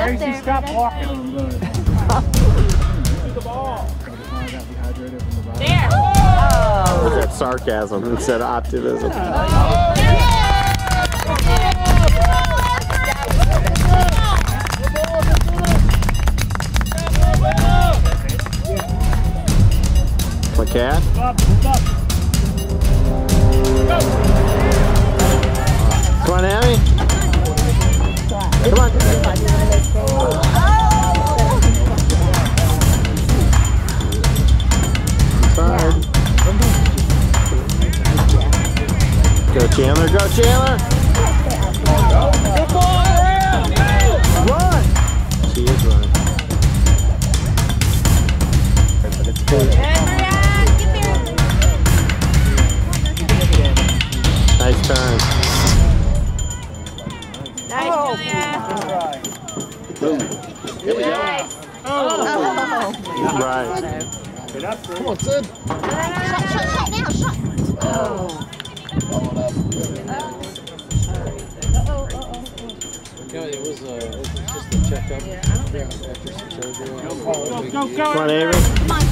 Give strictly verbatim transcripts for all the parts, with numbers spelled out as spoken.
up there. Stop walking. The ball. There. Oh. That's sarcasm instead of optimism. Oh. My cat? Come on, Abby. Come on. Sorry. Go Chandler, go Chandler! Good ball, Maria! Run! She is running. Nice turn. Nice, Oh. Julia. Boom. Here we go. Nice. Oh. Oh. Right. Come on, Sid. Shot, shot, shot now, shot. Oh. Yeah, it was, uh, it was just a checkup. Yeah, I don't think after some surgery. Go, go, go, go. Come on, Avery. Come on.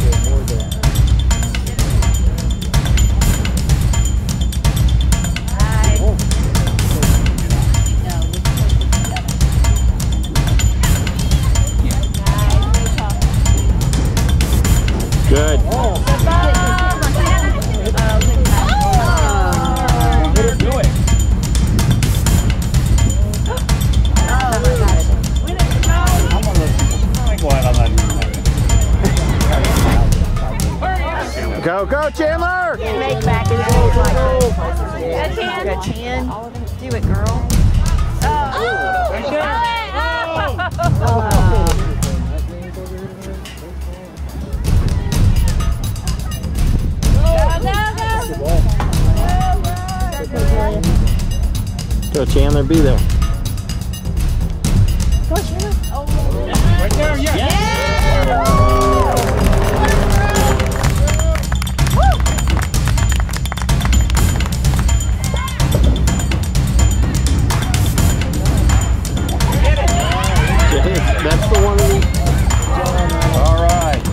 Good. Oh. Do it. Go, go, Chandler! Make back his goals like that. Good chin. Do it, girl. Oh. Go, Chandler, be there. Go, Chandler. Right there, yeah. Yeah. That's the one we... All right.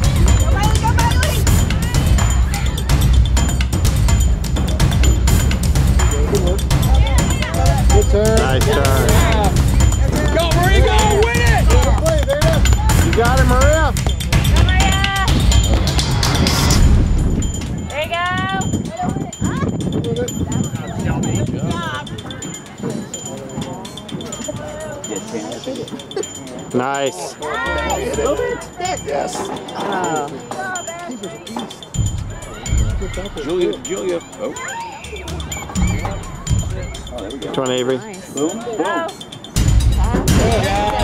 Good turn. Nice turn. Go, Maria, go! Win it! You got it, Maria. Go, Maria. There you go. Nice. Yes. Oh. Julia, Julia. Oh. Oh, there we go. Come on, Avery. Boom, boom. Oh.